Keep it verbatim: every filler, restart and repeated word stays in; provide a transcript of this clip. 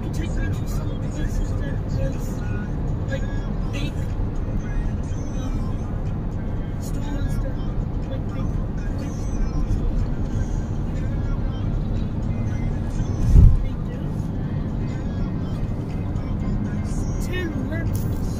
could take me to some places that was like big um, stores that like big places. They do. Ten lemons.